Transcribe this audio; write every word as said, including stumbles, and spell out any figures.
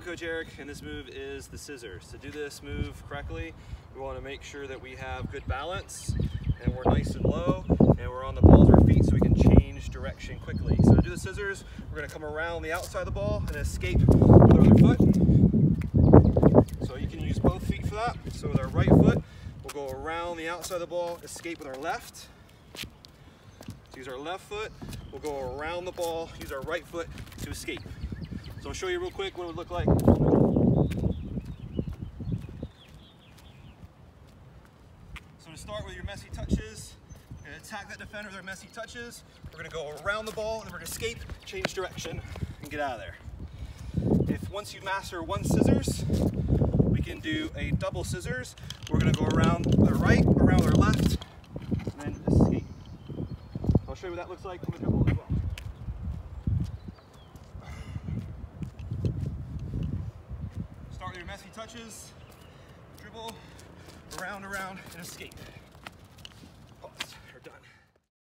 Coach Eric, and this move is the scissors. To do this move correctly, we want to make sure that we have good balance and we're nice and low and we're on the balls of our feet so we can change direction quickly. So to do the scissors, we're going to come around the outside of the ball and escape with our other foot. So you can use both feet for that. So with our right foot, we'll go around the outside of the ball, escape with our left. So use our left foot, we'll go around the ball, use our right foot to escape. So I'll show you real quick what it would look like. So to start with your messy touches, you're going to attack that defender with our messy touches. We're going to go around the ball and then we're going to escape, change direction, and get out of there. If once you master one scissors, we can do a double scissors. We're going to go around the right, around our left, and then escape. I'll show you what that looks like from the dribble as well. Start with your messy touches, dribble, around, around, and escape.